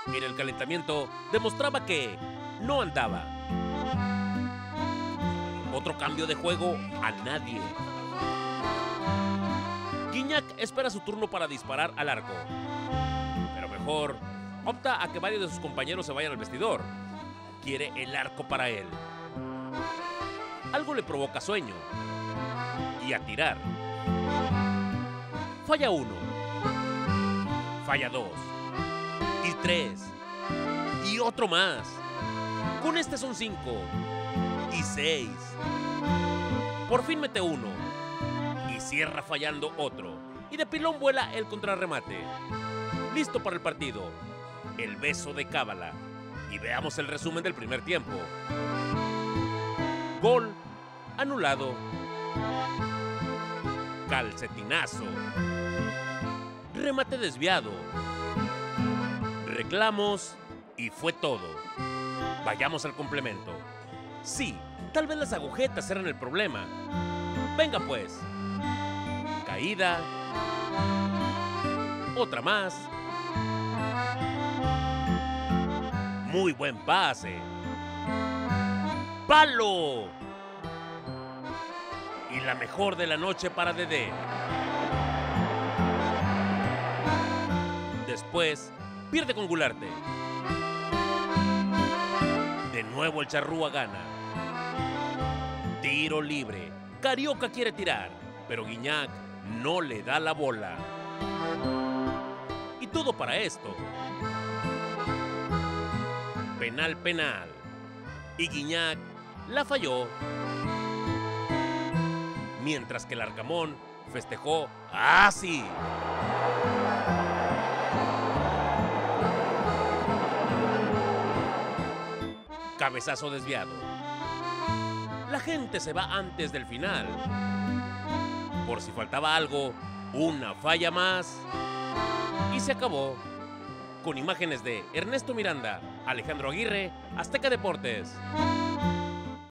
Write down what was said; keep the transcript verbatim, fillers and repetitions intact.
En el calentamiento demostraba que no andaba. Otro cambio de juego a nadie. Guiñac espera su turno para disparar al arco. Pero mejor opta a que varios de sus compañeros se vayan al vestidor. Quiere el arco para él. Algo le provoca sueño. Y a tirar. Falla uno. Falla dos. Y tres. Y otro más. Con este son cinco. Y seis. Por fin mete uno. Y cierra fallando otro. Y de pilón vuela el contrarremate. Listo para el partido. El beso de cábala. Y veamos el resumen del primer tiempo. Gol anulado. Calcetinazo. Remate desviado. Reclamos y fue todo. Vayamos al complemento. Sí, tal vez las agujetas eran el problema. Venga pues. Caída. Otra más. Muy buen pase. ¡Palo! Y la mejor de la noche para Dedé. Después, pierde con Gularte. De nuevo el charrúa gana. Tiro libre. Carioca quiere tirar, pero Guiñac no le da la bola. Y todo para esto. Penal, penal. Y Guiñac la falló. Mientras que el Arcamón festejó así. Cabezazo desviado. La gente se va antes del final. Por si faltaba algo, una falla más. Y se acabó. Con imágenes de Ernesto Miranda, Alejandro Aguirre, Azteca Deportes.